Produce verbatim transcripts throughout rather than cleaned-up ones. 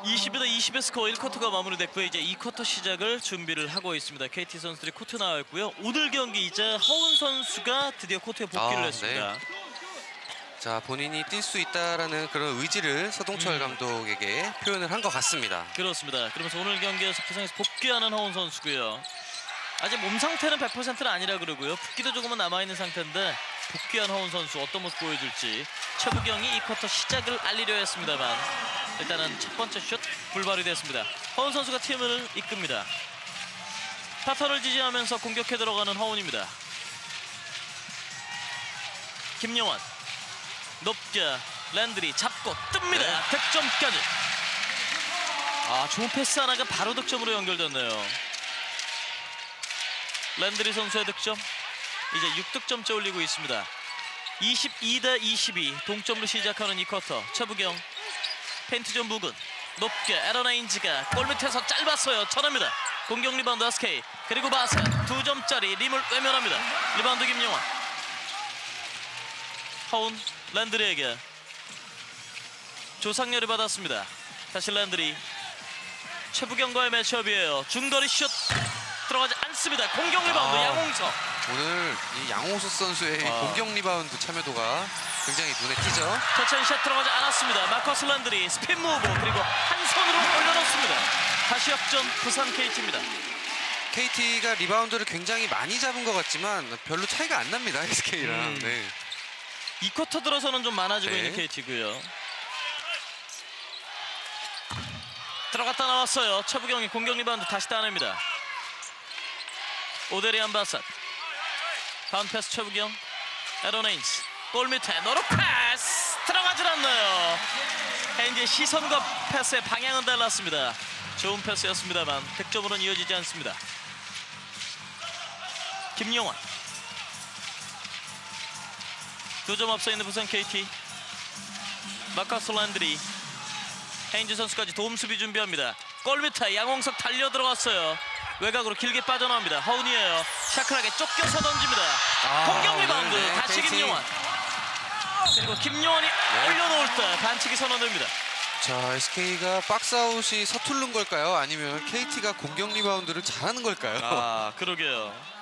이십이 대 이십의 스코어 일 쿼터가 마무리됐고요. 이제 이 쿼터 시작을 준비를 하고 있습니다. 케이티 선수들이 코트 나와 있고요. 오늘 경기 이제 허운 선수가 드디어 코트에 복귀를 아, 했습니다. 네. 자, 본인이 뛸 수 있다라는 그런 의지를 서동철 음. 감독에게 표현을 한 것 같습니다. 그렇습니다. 그러면서 오늘 경기에서 부상에서 복귀하는 허운 선수고요. 아직 몸 상태는 백 퍼센트는 아니라 그러고요. 붓기도 조금은 남아있는 상태인데 복귀한 허운 선수 어떤 모습 보여줄지 최부경이 이 쿼터 시작을 알리려 했습니다만 일단은 첫 번째 슛 불발이 됐습니다. 허운 선수가 팀을 이끕니다. 파터를 지지하면서 공격해 들어가는 허운입니다. 김영환 높게 랜들이 잡고 뜹니다. 네. 득점까지. 아, 좋은 패스 하나가 바로 득점으로 연결됐네요. 랜드리 선수의 득점. 이제 육 득점째 올리고 있습니다. 이십이 대 이십이 동점으로 시작하는 이 쿼터. 최부경 펜트존 부근 높게 에런 헤인즈가 골밑에서 짧았어요. 쳐냅니다. 공격 리바운드 에스케이 그리고 바사 두 점짜리 림을 외면합니다. 리바운드 김영환. 허운 랜드리에게 조상렬이 받았습니다. 다시 랜드리. 최부경과의 매치업이에요. 중거리 슛 들어가지 않습니다. 공격 리바운드 아, 양홍석. 오늘 이 양홍석 선수의 아. 공격 리바운드 참여도가 굉장히 눈에 띄죠. 터치샷 들어가지 않았습니다. 마커스 랜드리 스핀 무브 그리고 한 손으로 올려놓습니다. 다시 역전 부산 케이티입니다. 케이티가 리바운드를 굉장히 많이 잡은 것 같지만 별로 차이가 안 납니다. 에스케이랑. 음. 네. 이 쿼터 들어서는 좀 많아지고 네. 있는 케이티고요. 들어갔다 나왔어요. 최부경이 공격 리바운드 다시 따냅니다. 오데리안 바삿 다운 패스 최부경. 에런 헤인즈 골 밑에 노루 패스 들어가질 않나요. 헤인즈의 시선과 패스의 방향은 달랐습니다. 좋은 패스였습니다만 득점으로는 이어지지 않습니다. 김영환 두 점 앞서 있는 부산 케이티. 마커스 랜드리 헤인즈 선수까지 도움 수비 준비합니다. 골 밑에 양홍석 달려 들어갔어요. 외곽으로 길게 빠져나옵니다. 허운이에요. 샤클하게 쫓겨서 던집니다. 아, 공격 리바운드 네, 다시 케이티. 김영환. 그리고 김영환이 네. 올려놓을 때 반칙이 선언됩니다. 자, 에스케이가 박스아웃이 서투른 걸까요? 아니면 케이티가 공격 리바운드를 잘하는 걸까요? 아, 그러게요.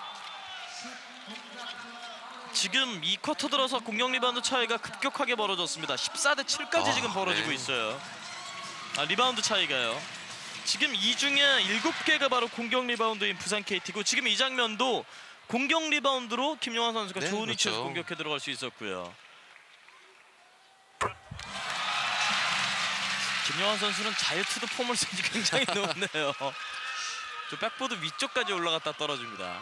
지금 이 쿼터 들어서 공격 리바운드 차이가 급격하게 벌어졌습니다. 십사 대 칠까지 아, 지금 벌어지고 네. 있어요. 아, 리바운드 차이가요. 지금 이 중에 일곱 개가 바로 공격 리바운드인 부산 케이티고 지금 이 장면도 공격 리바운드로 김영환 선수가 네, 좋은 위치에서 그렇죠. 공격해 들어갈 수 있었고요. 김영환 선수는 자유투도 포물선이 굉장히 높네요. 저 백보드 위쪽까지 올라갔다 떨어집니다.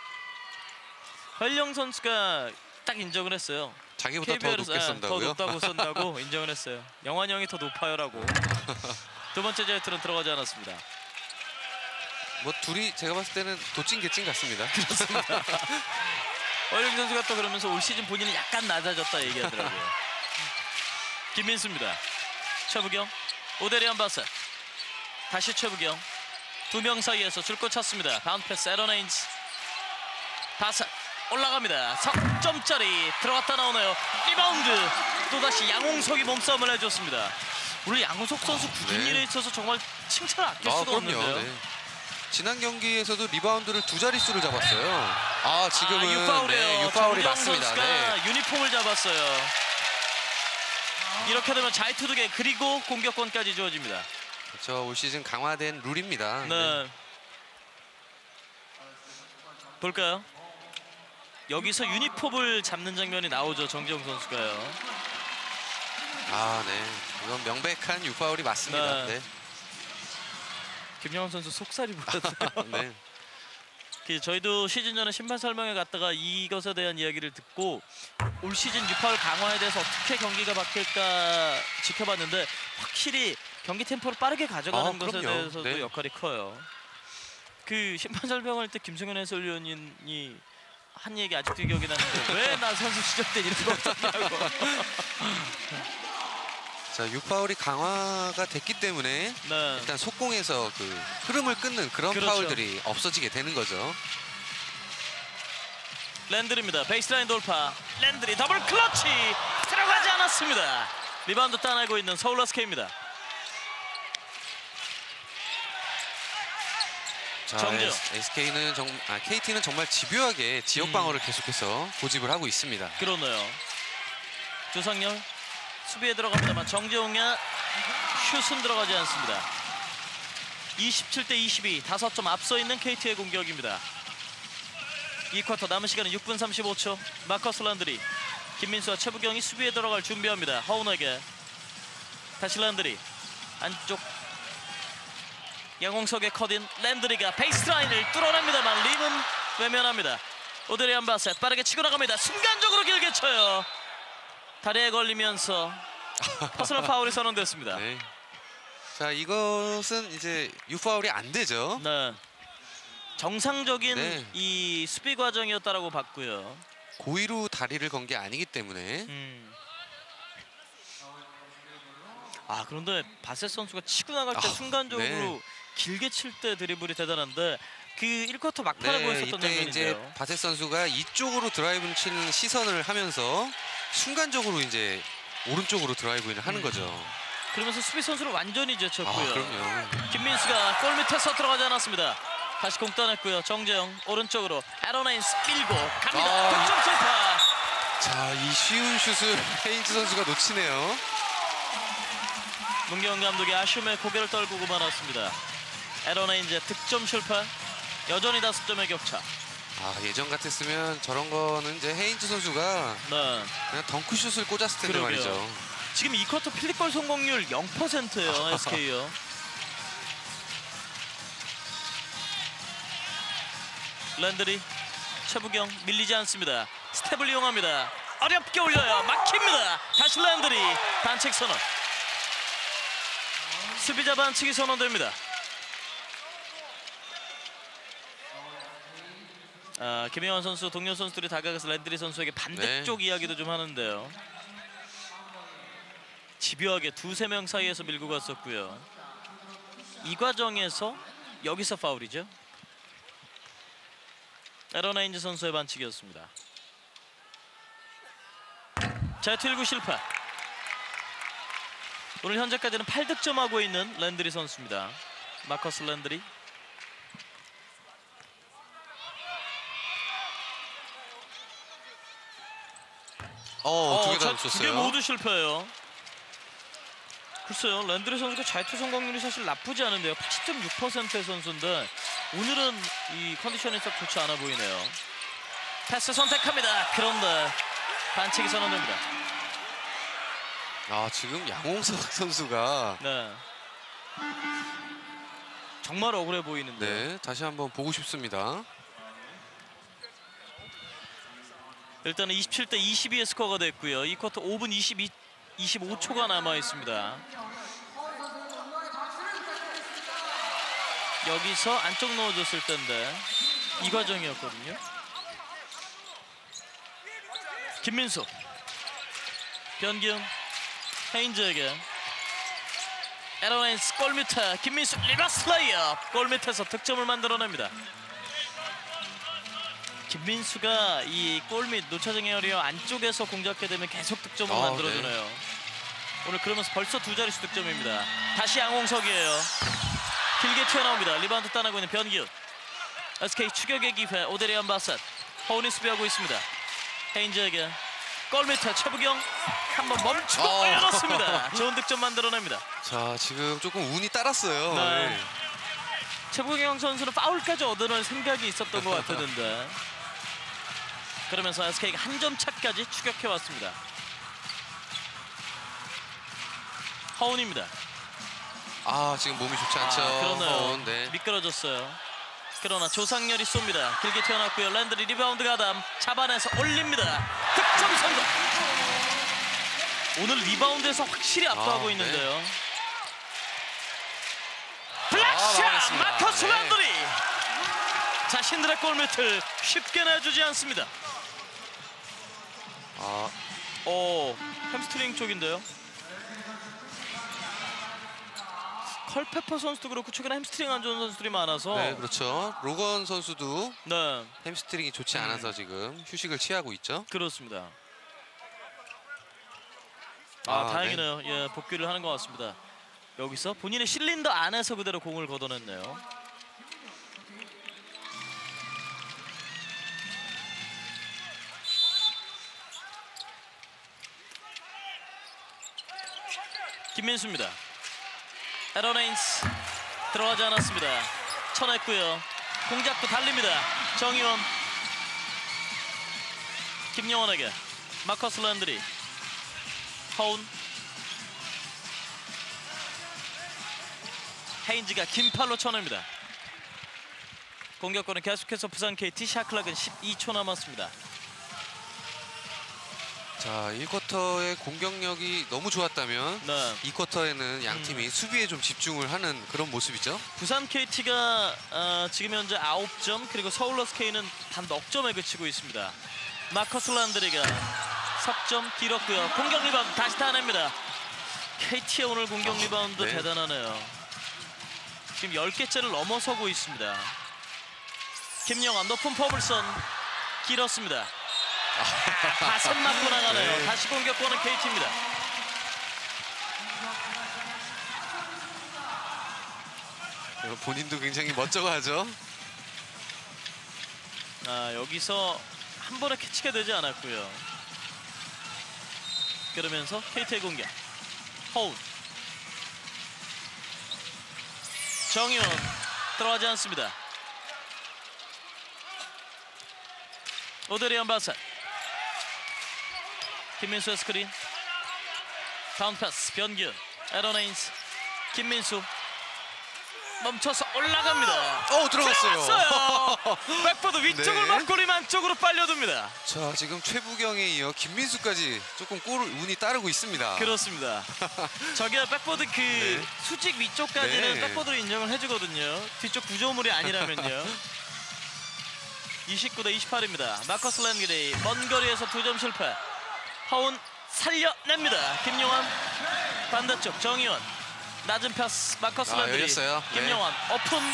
현령 선수가 딱 인정을 했어요. 자기보다 더 높게 쏜다고요? 더 높다고 쏜다고 인정을 했어요. 영환이 형이 더 높아요라고. 두 번째 자유투는 들어가지 않았습니다. 뭐 둘이 제가 봤을 때는 도찐개찐 같습니다. 그렇습니다. 현령 선수가 또 그러면서 올 시즌 본인은 약간 낮아졌다 얘기하더라고요. 김민수입니다. 최부경, 오데리안 바셋. 다시 최부경. 두 명 사이에서 줄 것 찾습니다. 바운드 패스 에런 헤인즈. 바셋. 올라갑니다. 석점짜리 들어갔다 나오네요. 리바운드 또다시 양홍석이 몸싸움을 해줬습니다. 오늘 양홍석 선수 굳은 네. 일에 있어서 정말 칭찬을 아낄 아, 수가 그럼요. 없는데요. 네. 지난 경기에서도 리바운드를 두 자릿수를 잡았어요. 아, 지금은 아, 유파울이에요. 네, 유파울이 정재영 맞습니다. 선수가 네. 유니폼을 잡았어요. 이렇게 되면 자유투 두 개 그리고 공격권까지 주어집니다. 그렇죠. 올 시즌 강화된 룰입니다. 네. 네. 볼까요? 여기서 유니폼을 잡는 장면이 나오죠. 정재영 선수가요. 아, 네. 이건 명백한 유파울이 맞습니다. 네. 네. 김영환 선수 속살이 보였어요. 네. 그 저희도 시즌 전에 심판 설명회 갔다가 이것에 대한 이야기를 듣고 올 시즌 유파울 강화에 대해서 어떻게 경기가 바뀔까 지켜봤는데 확실히 경기 템포를 빠르게 가져가는 아, 것에 그럼요. 대해서도 네. 역할이 커요. 그 심판 설명할 때 김승현 해설위원이 한 얘기 아직도 기억이 나는데 왜 나 선수 시절 때 이렇게 없었냐고. 자, 유파울이 강화가 됐기 때문에 네. 일단 속공에서 그 흐름을 끊는 그런 그렇죠. 파울들이 없어지게 되는 거죠. 랜드리입니다. 베이스라인 돌파. 랜드리 더블 클러치 들어가지 않았습니다. 리바운드 따내고 있는 서울 에스케이입니다. 자, 정재영. 에스케이는 정, 아, 케이티는 정말 집요하게 지역 방어를 음. 계속해서 고집을 하고 있습니다. 그러네요. 조상열 수비에 들어갑니다만 정재용의 슛은 들어가지 않습니다. 이십칠 대 이십이, 다섯 점 앞서 있는 케이티의 공격입니다. 이 쿼터 남은 시간은 육 분 삼십오 초. 마커스 란드리, 김민수와 최부경이 수비에 들어갈 준비합니다. 허운에게 다시 란드리 안쪽, 양홍석의 컷인. 랜드리가 베이스라인을 뚫어냅니다만 림은 외면합니다. 오드리안 바셋 빠르게 치고 나갑니다. 순간적으로 길게 쳐요. 다리에 걸리면서 퍼스널 파울이 선언됐습니다. 네. 자, 이것은 이제 유파울이 안 되죠. 네. 정상적인 네. 이 수비 과정이었다라고 봤고요. 고의로 다리를 건 게 아니기 때문에. 음. 아, 그런데 바셋 선수가 치고 나갈 때 아, 순간적으로 네. 길게 칠 때 드리블이 대단한데 그 일 쿼터 막판에 네, 보였었던 이때 이제 장면인데요. 바셋 선수가 이쪽으로 드라이브를 치는 시선을 하면서 순간적으로 이제 오른쪽으로 드라이브를 하는 음. 거죠. 그러면서 수비 선수를 완전히 아, 제쳤고요. 그럼요. 김민수가 골 밑에서 들어가지 않았습니다. 다시 공 따냈고요. 정재영 오른쪽으로 에러나인스 밀고 갑니다. 아, 득점 실파. 자, 이 쉬운 슛을 헤인즈 선수가 놓치네요. 문경원 감독이 아쉬움에 고개를 떨구고 말았습니다. 에러나인즈 득점 실패. 여전히 다섯 점의 격차. 아, 예전 같았으면 저런 거는 이제 헤인즈 선수가 네. 그냥 덩크슛을 꽂았을 텐데 그러게요. 말이죠. 지금 이 쿼터 필립골 성공률 영 퍼센트예요. 에스케이요. 랜드리, 최부경 밀리지 않습니다. 스텝을 이용합니다. 어렵게 올려요. 막힙니다. 다시 랜드리, 반칙 선언. 수비자 반칙이 선언됩니다. 아, 김혜원 선수, 동료 선수들이 다가가서 랜드리 선수에게 반대쪽 네. 이야기도 좀 하는데요. 집요하게 두세 명 사이에서 밀고 갔었고요. 이 과정에서 여기서 파울이죠. 에러나인즈 선수의 반칙이었습니다. 자, 틸구 실패. 오늘 현재까지는 팔 득점하고 있는 랜드리 선수입니다. 마커스 랜드리. 어, 두 개 다 자, 놓쳤어요. 두 개 모두 실패예요. 글쎄요, 랜드리 선수가 자유투 성공률이 사실 나쁘지 않은데요. 팔십 점 육 퍼센트의 선수인데 오늘은 이 컨디션이 썩 좋지 않아 보이네요. 패스 선택합니다. 그런데 반칙이 선언됩니다. 아, 지금 양홍석 선수가 네. 정말 억울해 보이는데. 네, 다시 한번 보고 싶습니다. 일단은 이십칠 대 이십이의 스코어가 됐고요. 이 쿼터 오 분 이십이, 이십오 초가 남아 있습니다. 여기서 안쪽 넣어줬을 텐데 이 과정이었거든요. 김민수, 변기훈, 헤인즈에게 에러나인스 골 밑에 김민수 리버스 레이업, 골 밑에서 득점을 만들어냅니다. 김민수가 이 골 밑 노차정 에어리어 안쪽에서 공략하게 되면 계속 득점을 아, 만들어주네요. 네. 오늘 그러면서 벌써 두 자릿수 득점입니다. 다시 양홍석이에요. 길게 튀어나옵니다. 리바운드 따내고 있는 변기훈. 에스케이 추격의 기회. 오데리안 바셋. 허운이 수비하고 있습니다. 헤인즈에게 골 밑에 최부경 한번 멈추고 어. 올려놓습니다. 좋은 득점 만들어냅니다. 자, 지금 조금 운이 따랐어요. 네. 네. 최부경 선수는 파울까지 얻어낼 생각이 있었던 것 같았는데 그러면서 에스케이가 한 점 차까지 추격해왔습니다. 허운입니다. 아, 지금 몸이 좋지 않죠. 아, 그러네요. 허운, 네. 미끄러졌어요. 그러나 조상열이 쏩니다. 길게 튀어나왔고요. 랜드리 리바운드 가담 잡아내서 올립니다. 득점 성공. 오늘 리바운드에서 확실히 압도하고 아, 있는데요. 네. 블락샷! 막아냈습니다. 마커스 네. 랜드리! 자신들의 골밑을 쉽게 내주지 않습니다. 아, 오, 햄스트링 쪽인데요. 컬페퍼 선수도 그렇고 최근에 햄스트링 안 좋은 선수들이 많아서 네, 그렇죠. 로건 선수도 네, 햄스트링이 좋지 않아서 지금 휴식을 취하고 있죠. 그렇습니다. 아, 아, 다행이네요. 예, 복귀를 하는 것 같습니다. 여기서 본인의 실린더 안에서 그대로 공을 걷어냈네요. 김민수입니다. 에런 헤인스 들어가지 않았습니다. 쳐냈고요. 공잡고 달립니다. 정의원. 김영원에게 마커스 랜드리. 허운. 헤인즈가 긴 팔로 쳐냅니다. 공격권은 계속해서 부산 케이티. 샷클락은 십이 초 남았습니다. 자, 일 쿼터의 공격력이 너무 좋았다면 네. 이 쿼터에는 양 팀이 음. 수비에 좀 집중을 하는 그런 모습이죠. 부산 케이티가 어, 지금 현재 아홉 점, 그리고 서울 러스케이는 단 넉 점에 그치고 있습니다. 마커스 란드리가 석점 길었고요. 공격 리바운드 다시 타냅니다. 케이티의 오늘 공격 리바운드 네. 대단하네요. 지금 열 개째를 넘어서고 있습니다. 김영환 높은 퍼블선 길었습니다. 가슴 맞고 나가네요. 네. 다시 공격권은 케이티입니다. 본인도 굉장히 멋쩍어하죠. 아, 여기서 한 번에 캐치가 되지 않았고요. 그러면서 케이티의 공격. 허운. 정의원 들어가지 않습니다. 오데리안 바산. 김민수의 스크린. 다운 패스 변기훈. 에런 헤인스. 김민수. 멈춰서 올라갑니다. 어, 들어갔어요. 들어갔어요. 백보드 위쪽을 네. 막고림 안쪽으로 빨려듭니다. 자, 지금 최부경에 이어 김민수까지 조금 골 운이 따르고 있습니다. 그렇습니다. 저게 백보드 그 네. 수직 위쪽까지는 네. 백보드로 인정을 해주거든요. 뒤쪽 구조물이 아니라면요. 이십구 대 이십팔입니다. 마커스 랜드리 먼 거리에서 두 점 실패. 허운 살려냅니다. 김용환 반대쪽 정의원 낮은 패스. 마커스 아, 랜드리 열렸어요. 네. 김용환 오픈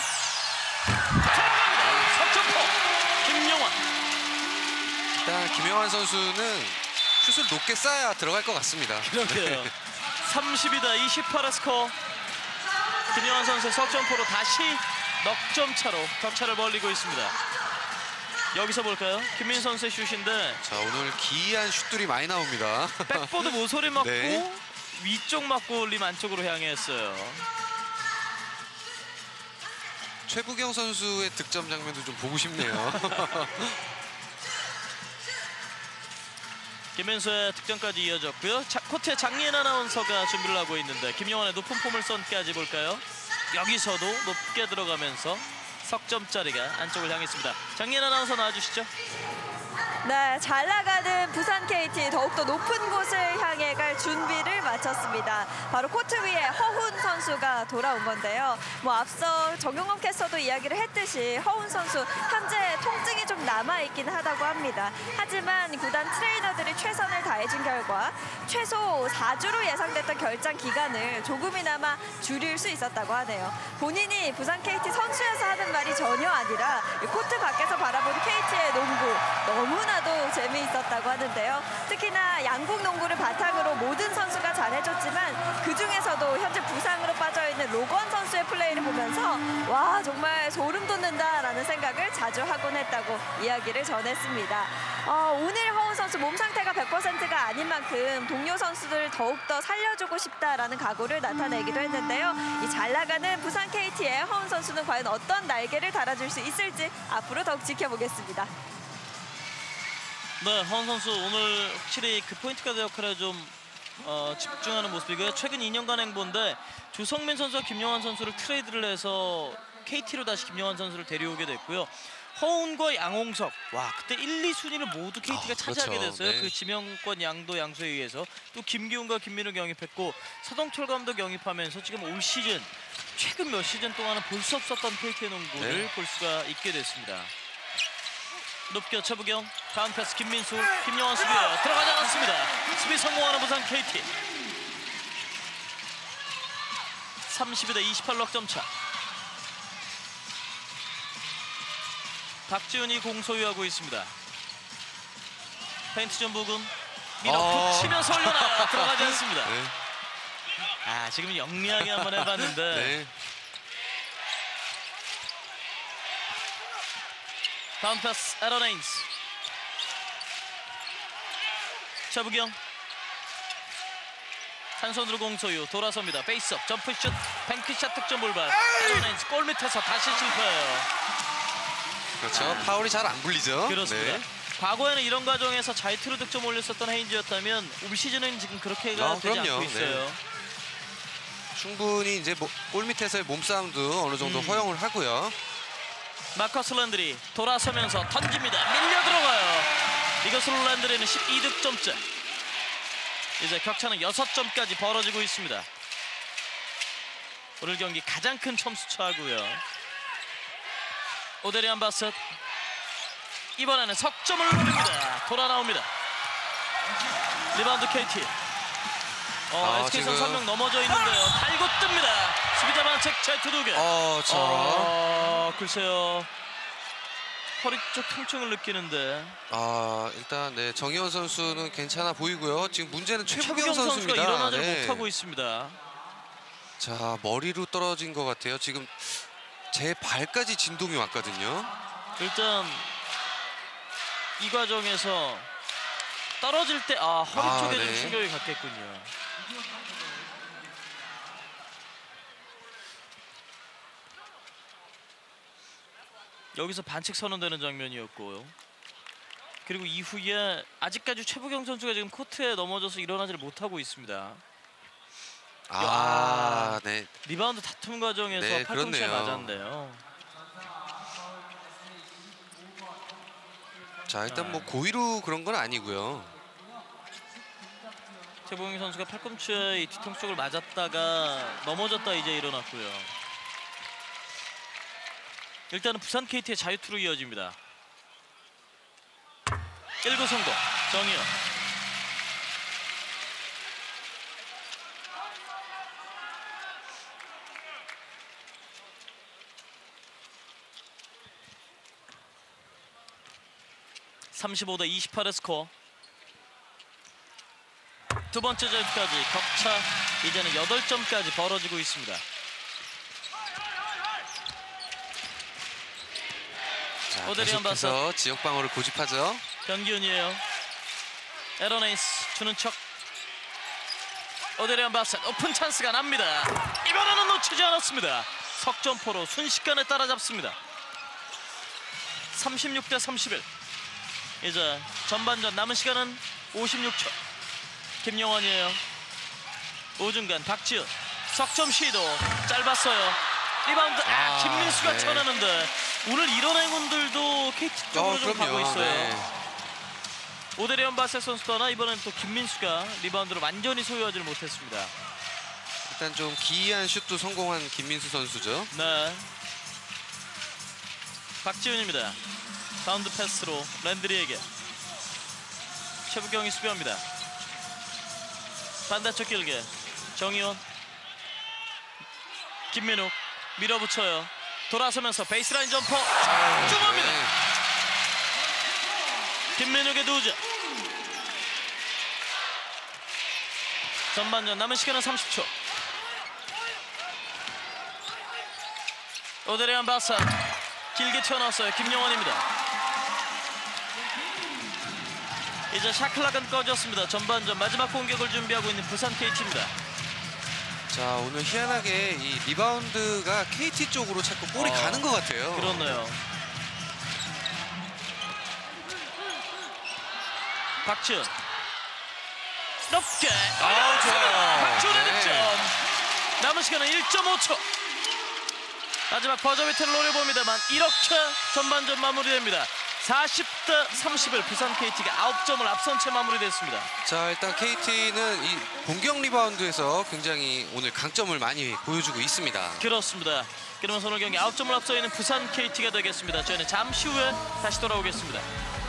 석점포 김용환. 일단 김영환 선수는 슛을 높게 쏴야 들어갈 것 같습니다. 그러게요. 삼십이 대 이십팔의 스코어. 김영환 선수의 석점포로 다시 넉 점 차로 격차를 벌리고 있습니다. 여기서 볼까요? 김민 선수의 슛인데 자, 오늘 기이한 슛들이 많이 나옵니다. 백보드 모서리 맞고 네. 위쪽 맞고 올림 안쪽으로 향해 했어요. 최부경 선수의 득점 장면도 좀 보고 싶네요. 김민수의 득점까지 이어졌고요. 자, 코트에 장리인 아나운서가 준비를 하고 있는데 김영환의 높은 포물선까지 볼까요? 여기서도 높게 들어가면서 석점짜리가 안쪽을 향했습니다. 장리인 아나운서 나와주시죠. 네, 잘 나가는 부산 케이티 더욱더 높은 곳을 향해 갈 준비를 마쳤습니다. 바로 코트 위에 허훈 선수가 돌아온 건데요. 뭐 앞서 정용범 캐스터도 이야기를 했듯이 허훈 선수 현재 통증이 좀 남아있긴 하다고 합니다. 하지만 구단 트레이너들이 최선을 다해준 결과 최소 사 주로 예상됐던 결장 기간을 조금이나마 줄일 수 있었다고 하네요. 본인이 부산 케이티 선수여서 하는 말이 전혀 아니라 코트 밖에서 바라보는 케이티의 농구 너무나 도 재미있었다고 하는데요. 특히나 양국 농구를 바탕으로 모든 선수가 잘해줬지만 그중에서도 현재 부상으로 빠져있는 로건 선수의 플레이를 보면서 와 정말 소름 돋는다라는 생각을 자주 하곤 했다고 이야기를 전했습니다. 어, 오늘 허훈 선수 몸 상태가 백 퍼센트가 아닌 만큼 동료 선수들을 더욱더 살려주고 싶다라는 각오를 나타내기도 했는데요. 이 잘 나가는 부산 케이티의 허훈 선수는 과연 어떤 날개를 달아줄 수 있을지 앞으로 더욱 지켜보겠습니다. 네, 허훈 선수 오늘 확실히 그 포인트 가드 역할에 좀 어, 집중하는 모습이고요. 최근 이 년간 행보인데 조성민 선수와 김영환 선수를 트레이드를 해서 케이티로 다시 김영환 선수를 데려오게 됐고요. 허훈과 양홍석, 와 그때 일, 이 순위를 모두 케이티가 아, 차지하게 그렇죠. 됐어요. 네. 그 지명권 양도 양수에 의해서. 또 김기훈과 김민우 영입했고 서동철 감독 영입하면서 지금 올 시즌 최근 몇 시즌 동안은 볼 수 없었던 케이티의 농구를 네. 볼 수가 있게 됐습니다. 높게 최부경, 다운 패스 김민수, 김영환 수비에요. 들어가지 않았습니다. 수비 성공하는 부산 케이티. 삼십이 대 이십팔 넉점 차. 박지훈이 공 소유하고 있습니다. 페인트 좀 부근. 밀어 어. 툭 치면서 올려놔요. 들어가지 않습니다. 네. 아 지금 영리하게 한번 해봤는데 네. 다운 패스 에런 헤인스. 최부경 한 손으로 공소유 돌아섭니다. 페이스업 점프슛 뱅크샷 득점 볼발. 에러넨스 골 밑에서 다시 실패해요. 그렇죠. 파울이 잘 안 불리죠. 그렇습니다. 네. 과거에는 이런 과정에서 자유투로 득점 올렸었던 헤인즈였다면 올 시즌은 지금 그렇게가 아, 되지 그럼요. 않고 있어요. 네. 충분히 이제 뭐, 골 밑에서의 몸싸움도 어느 정도 음. 허용을 하고요. 마커스 랜드리 돌아서면서 던집니다. 밀려 들어가요. 이것으로 랜드리는 십이 득점째. 이제 격차는 여섯 점까지 벌어지고 있습니다. 오늘 경기 가장 큰 점수차고요. 오데리안 바셋 이번에는 석점을 노립니다. 돌아 나옵니다. 리바운드 케이티. 어, 아, 에스케이 선수 지금- 한 명 넘어져 있는데요. 달고 뜹니다. 수비자 반칙 제트 두 개. 어, 저 어, 글쎄요. 허리 쪽 통증을 느끼는데 아, 일단 네, 정희원 선수는 괜찮아 보이고요. 지금 문제는 최부경 최부경 선수가 선수입니다. 일어나지 네. 못하고 있습니다. 자, 머리로 떨어진 것 같아요. 지금 제 발까지 진동이 왔거든요. 일단 이 과정에서 떨어질 때 아 허리 아, 쪽에 좀 네. 충격이 갔겠군요. 여기서 반칙 선언되는 장면이었고요. 그리고 이후에 아직까지 최부경 선수가 지금 코트에 넘어져서 일어나지를 못하고 있습니다. 아, 네. 리바운드 다툼 과정에서 네, 팔꿈치에 그렇네요. 맞았네요. 자, 일단 뭐 고의로 그런 건 아니고요. 최부경 선수가 팔꿈치에 이 뒤통수 쪽을 맞았다가 넘어졌다 이제 일어났고요. 일단은 부산 케이티의 자유투로 이어집니다. 일 구 성공. 정희연. 삼십오 대 이십팔의 스코어. 두 번째 자유투까지 격차 이제는 여덟 점까지 벌어지고 있습니다. 자, 오데리안 계속해서 지역 방어를 고집하죠. 변기훈이에요. 에러네이스 주는 척. 오데리안 바셋 오픈 찬스가 납니다. 이번에는 놓치지 않았습니다. 석점포로 순식간에 따라잡습니다. 삼십육 대 삼십일. 이제 전반전 남은 시간은 오십육 초. 김영환이에요. 오중간 박지훈 석점 시도 짧았어요. 리바운드 아, 아, 김민수가 네. 쳐내는데 오늘 이런 행운들도 케이티 쪽으로 어, 좀 가고 그럼요. 있어요. 네. 오데리안 바셋 선수 떠나 이번엔 또 김민수가 리바운드를 완전히 소유하지 못했습니다. 일단 좀 기이한 슛도 성공한 김민수 선수죠. 네. 박지훈입니다. 바운드 패스로 랜드리에게. 최부경이 수비합니다. 반대쪽 길게 정희원. 김민욱 밀어붙여요. 돌아서면서 베이스라인 점퍼 쭈입니다. 네. 김민욱의 두 점. 전반전 남은 시간은 삼십 초. 오데리안 바사 길게 튀어나왔어요. 김영환입니다. 이제 샤클락은 꺼졌습니다. 전반전 마지막 공격을 준비하고 있는 부산 케이티입니다. 자, 오늘 희한하게 이 리바운드가 케이티 쪽으로 자꾸 볼이 어, 가는 것 같아요. 그렇네요. 박지훈 높게 아, 좋아요. 박지훈의 네. 득점. 남은 시간은 일 점 오 초. 마지막 버저비트를 노려봅니다만 이렇게 전반전 마무리됩니다. 사십 대 삼십일 부산 케이티가 아홉 점을 앞선 채 마무리됐습니다. 자, 일단 케이티는 이 공격 리바운드에서 굉장히 오늘 강점을 많이 보여주고 있습니다. 그렇습니다. 그러면서 오늘 경기 아홉 점을 앞서 있는 부산 케이티가 되겠습니다. 저희는 잠시 후에 다시 돌아오겠습니다.